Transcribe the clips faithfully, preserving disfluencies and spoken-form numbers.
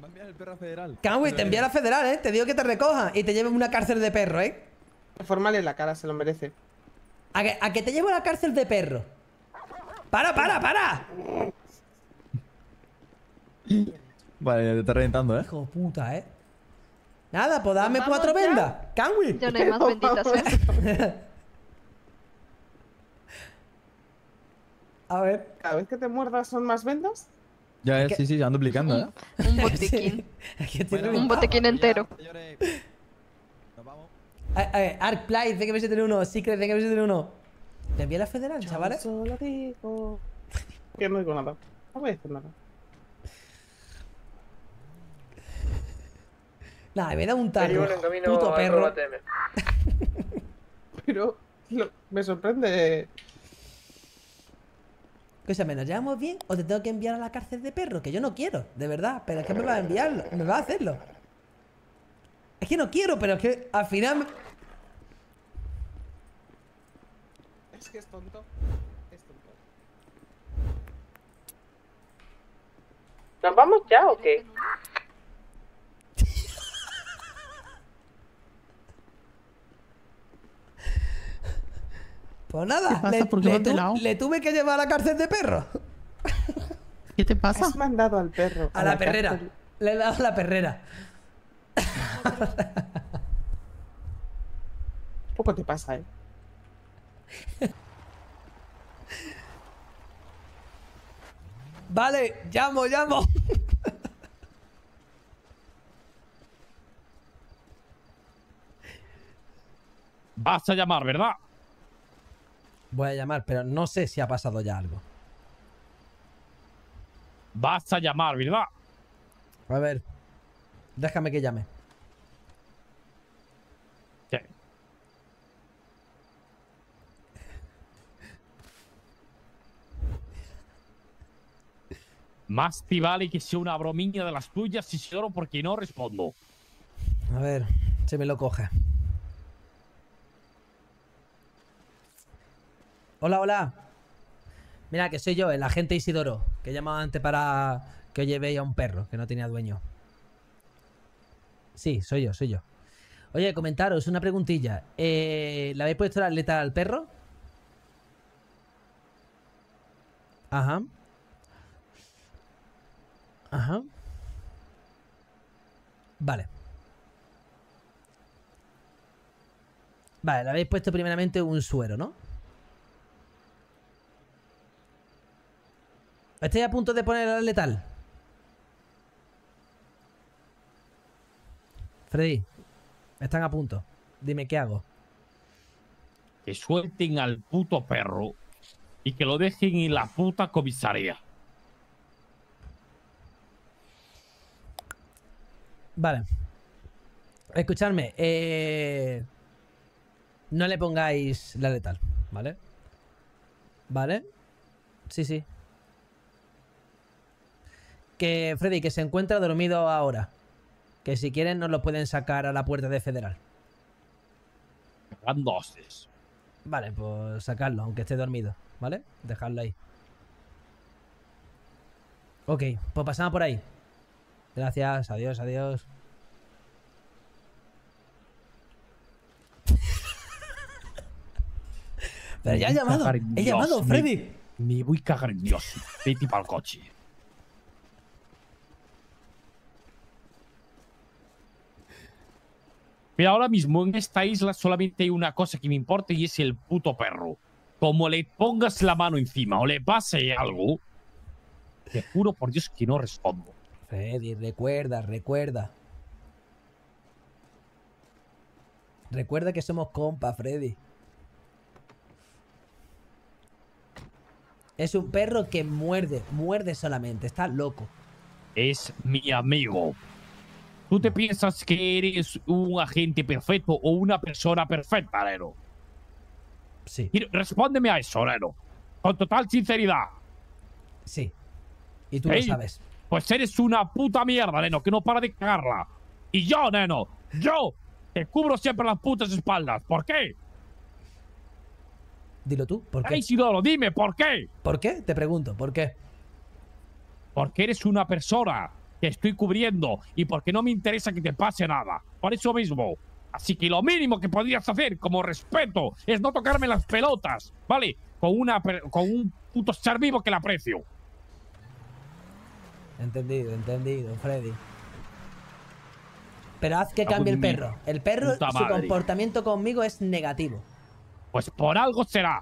envían el perro a federal. Canwi, te envía a la federal, ¿eh? Te digo que te recoja y te lleven a una cárcel de perro, ¿eh? Formale la cara, se lo merece. ¿A que, a que te llevo a la cárcel de perro? ¡Para, para, para! Vale, te está reventando, ¿eh? Hijo de puta, ¿eh? Nada, pues dame ¿Vamos cuatro ya? vendas. Canwi. Ya no hay más benditas, ¿eh? A ver. Cada vez que te muerdas son más vendas. Ya es, ¿Qué? sí, sí, se van duplicando, ¿eh? Un botiquín. Aquí estoy Un reventado. botiquín entero. Señores, nos vamos. A, a ver, Arcplay, C G B setenta y uno, Secret, C G B setenta y uno. ¿Te envía a la federal, chavales? Solo digo. Que no digo nada. No voy a decir nada. Nada, me da un taco. Peligro en camino Puto al perro. Roba T M. Pero lo- me sorprende. Escúchame, ¿nos llevamos bien o te tengo que enviar a la cárcel de perro? Que yo no quiero, de verdad. Pero es que me va a enviarlo, me va a hacerlo. Es que no quiero, pero es que al final... me- Es que es tonto. Es tonto. ¿Nos vamos ya o qué? Pues nada, ¿Qué pasa? le, ¿Por qué le vas de tu- lado? le tuve que llevar a la cárcel de perro. ¿Qué te pasa? Has mandado al perro. A la perrera. cárcel. Le he dado a la perrera. Poco te pasa, eh. Vale, llamo, llamo. Vas a llamar, ¿verdad? Voy a llamar, pero no sé si ha pasado ya algo. Vas a llamar, ¿verdad? A ver. Déjame que llame. Sí. Más te vale que sea una bromilla de las tuyas, Isidoro, porque no respondo. A ver, si me lo coge. Hola, hola. Mira, que soy yo, el agente Isidoro, que he llamado antes para que os llevéis a un perro que no tenía dueño. Sí, soy yo, soy yo. Oye, comentaros una preguntilla. Eh, ¿Le habéis puesto la atleta al perro? Ajá. Ajá. Vale. Vale, le habéis puesto primeramente un suero, ¿no? ¿Estáis a punto de poner el letal? Freddy, están a punto. Dime, ¿qué hago? Que suelten al puto perro y que lo dejen en la puta comisaría. Vale. Escuchadme. Eh... No le pongáis la letal, ¿vale? ¿Vale? Sí, sí. Que Freddy, que se encuentra dormido ahora. Que si quieren nos lo pueden sacar a la puerta de Federal. Hagan doses. Vale, pues sacarlo, aunque esté dormido, ¿vale? Dejarlo ahí. Ok, pues pasamos por ahí. Gracias, adiós, adiós. Pero ya he llamado, he llamado, Freddy. Me, me voy a cagar en Dios. Vete para el coche. Pero ahora mismo en esta isla solamente hay una cosa que me importa y es el puto perro. Como le pongas la mano encima o le pase algo, te juro por Dios que no respondo. Freddy, recuerda, recuerda. Recuerda que somos compas, Freddy. Es un perro que muerde, muerde solamente, está loco. Es mi amigo. ¿Tú te piensas que eres un agente perfecto o una persona perfecta, Nero? Sí. Y respóndeme a eso, Nero. Con total sinceridad. Sí. Y tú Ey, lo sabes. Pues eres una puta mierda, Neno, que no para de cagarla. Y yo, Neno, yo te cubro siempre las putas espaldas. ¿Por qué? Dilo tú, ¿por qué? Ey, Isidoro, dime, ¿por qué? ¿Por qué? Te pregunto, ¿por qué? Porque eres una persona te estoy cubriendo y porque no me interesa que te pase nada. Por eso mismo. Así que lo mínimo que podrías hacer como respeto es no tocarme las pelotas, ¿vale? Con, una, con un puto ser vivo que le aprecio. Entendido, entendido, Freddy. Pero haz que La cambie el puta perro. El perro, puta su madre. comportamiento conmigo es negativo. Pues por algo será.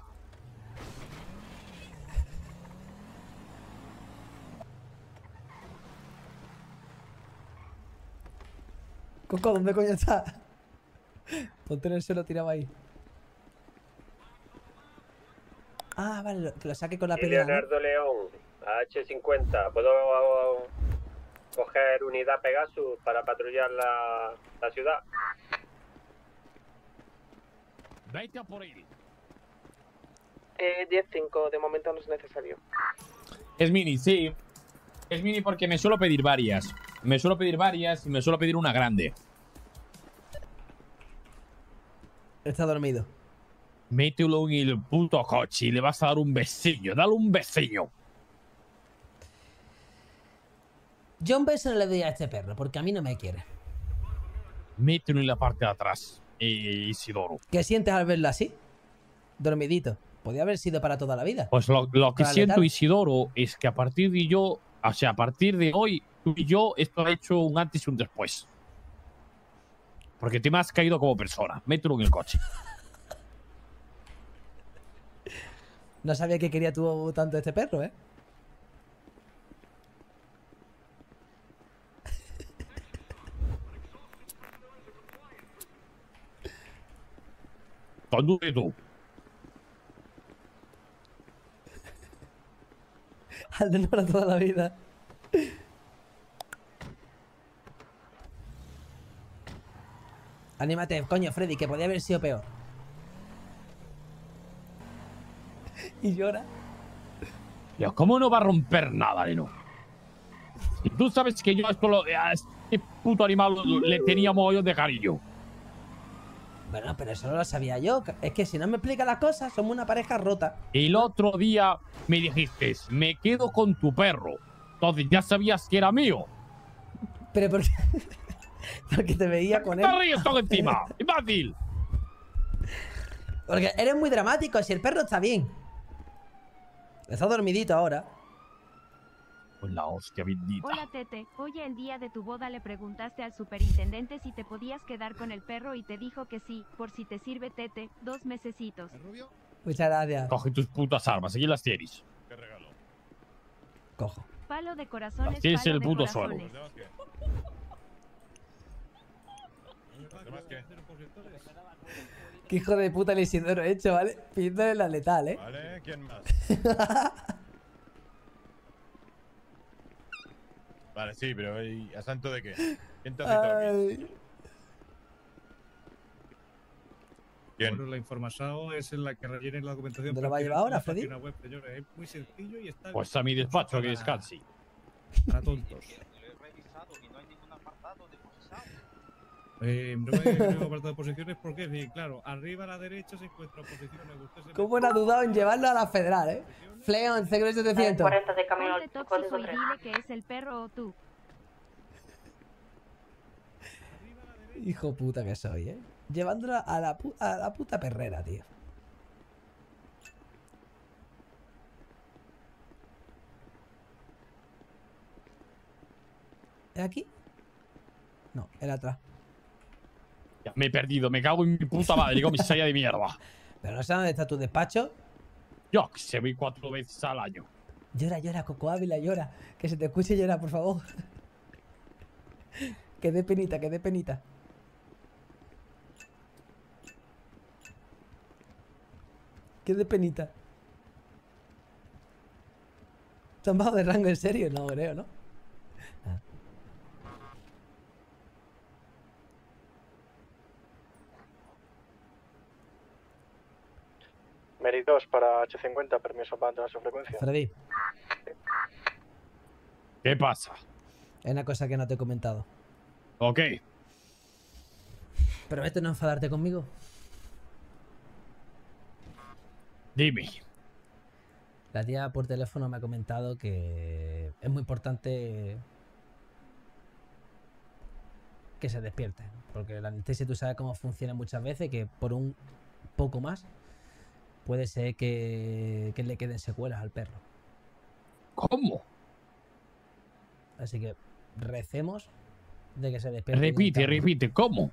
Coco, ¿dónde coño está? Ponte en el suelo tirado ahí. Ah, vale, lo- que lo saque con la Sí, pelea, ¿no? Leonardo León, H cincuenta. ¿Puedo coger unidad Pegasus para patrullar la, la ciudad? Vete a por él. Eh, diez cinco, de momento no es necesario. Es mini, sí. Es mini porque me suelo pedir varias. Me suelo pedir varias y me suelo pedir una grande. Está dormido. Mételo en el puto coche y le vas a dar un besillo. Dale un besillo. Yo un beso no le doy a este perro, porque a mí no me quiere. Mételo en la parte de atrás, eh, Isidoro. ¿Qué sientes al verlo así? Dormidito. Podía haber sido para toda la vida. Pues lo, lo que Para siento, letal. Isidoro, es que a partir de yo, o sea, a partir de hoy, tú y yo, esto ha hecho un antes y un después. Porque te me has caído como persona. Mételo en el coche. No sabía que quería tú tanto este perro, ¿eh? Conduce tú. Al de para toda la vida. Anímate, coño, Freddy, que podía haber sido peor. Y llora. Tío, ¿cómo no va a romper nada, Leno? Y tú sabes que yo a esto lo, a este puto animal lo- le tenía mogollón de cariño. Bueno, pero eso no lo sabía yo. Es que si no me explica las cosas, somos una pareja rota. El otro día me dijiste, me quedo con tu perro. Entonces ya sabías que era mío. Pero porque, porque te veía con ¿Qué él. te ríes todo encima? ¡Imbécil! Porque eres muy dramático. Si el perro está bien. Está dormidito ahora. Pues la hostia bendita. Hola Tete, oye, el día de tu boda le preguntaste al superintendente si te podías quedar con el perro y te dijo que sí, por si te sirve Tete, dos mesecitos. Muchas gracias. Coge tus putas armas, aquí las tienes. Cojo. Palo de corazones, Las tienes en palo el de puto suelo. corazones. Qué hijo de puta el Isidoro he hecho, ¿vale? Pidiéndole la letal, ¿eh? Vale, ¿quién más? Vale, sí, pero ¿y a santo de qué? ¿Quién te hace todo aquí? Ay. ¿Quién? Bueno, la información es en la que rellenen la documentación. ¿Dónde lo va a llevar ahora, Freddy? Web, señores. Es muy sencillo y está Pues a mi despacho, que para- descanse. Para tontos. Eh, no me no me apartado de posiciones porque, sí, claro, arriba a la derecha se encuentra posiciones. Usted se ¿Cómo no ha dudado en llevarlo a la federal, eh? Fleon, C setecientos. cuarenta de camino Ponte al tóxico código y tres. dile que es el perro o tú. Hijo puta que soy, eh. Llevándolo a la, pu- a la puta perrera, tío. ¿Es aquí? No, era atrás. Ya me he perdido, me cago en mi puta madre, comisaría de mierda. Pero no sé dónde está tu despacho. Yo que se voy cuatro veces al año. Llora, llora, Coco Ávila, llora. Que se te escuche llorar, por favor. Que dé penita, que dé penita. Que dé penita. ¿Te han bajado de rango en serio? No creo, ¿no? Ah. Meri dos para H cincuenta, permiso para entrar a su frecuencia. Freddy, ¿Qué pasa? hay una cosa que no te he comentado. Ok. ¿Prometes no enfadarte conmigo? Dime. La tía por teléfono me ha comentado que es muy importante que se despierte. Porque la anestesia tú sabes cómo funciona muchas veces, que por un poco más puede ser que, que le queden secuelas al perro. ¿Cómo? Así que recemos de que se despierte. Repite, repite, ¿cómo?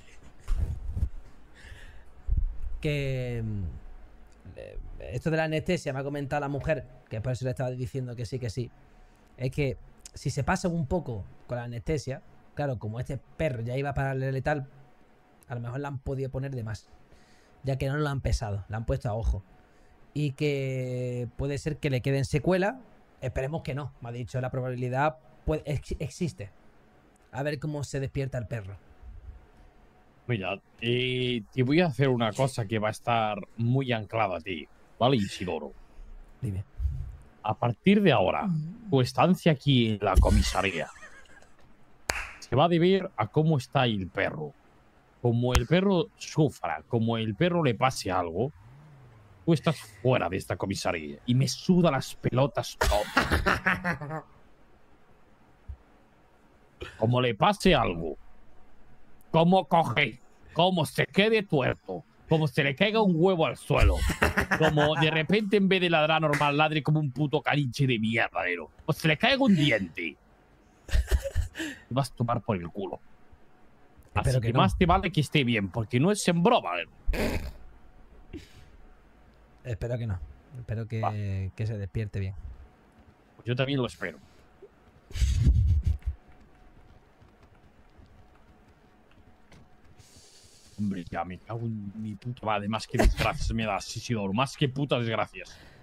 Que mm, eh, esto de la anestesia me ha comentado la mujer, que por eso le estaba diciendo que sí, que sí. Es que si se pasa un poco con la anestesia, claro, como este perro ya iba para el letal, a lo mejor la han podido poner de más, ya que no lo han pesado, la han puesto a ojo. Y que puede ser que le queden secuelas. Esperemos que no, me ha dicho, la probabilidad puede, ex- existe. A ver cómo se despierta el perro. Mira, eh, te voy a hacer una cosa que va a estar muy anclada a ti, ¿vale, Isidoro? Dime. A partir de ahora, tu estancia aquí en la comisaría se va a deber a cómo está el perro. Como el perro sufra, como el perro le pase algo, tú estás fuera de esta comisaría y me suda las pelotas todo. Como le pase algo, como coge, como se quede tuerto, como se le caiga un huevo al suelo, como de repente en vez de ladrar normal ladre como un puto caliche de mierda, o se le caiga un diente, te vas a tomar por el culo. Así Espero que, que no. más te vale que esté bien, porque no es en broma. Espero que no. Espero que, que se despierte bien. Pues yo también lo espero. Hombre, ya me cago en mi puta madre. Más que desgracias me das, Isidoro. Más que putas desgracias.